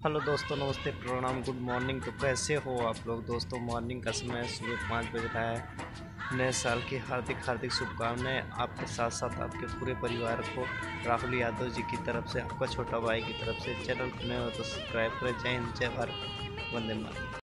Hello दोस्तों, नमस्ते, प्रणाम, गुड मॉर्निंग। तो कैसे हो आप लोग दोस्तों? मॉर्निंग का समय है, सुबह 5 बज रहा है। नए साल की हार्दिक हार्दिक शुभकामनाएं आपके साथ साथ आपके पूरे परिवार को। राहुल यादव जी की तरफ से, आपका छोटा भाई की तरफ से। चैनल को नए हो तो सब्सक्राइब करें। जय हिंद, जय भारत, वंदे मातरम।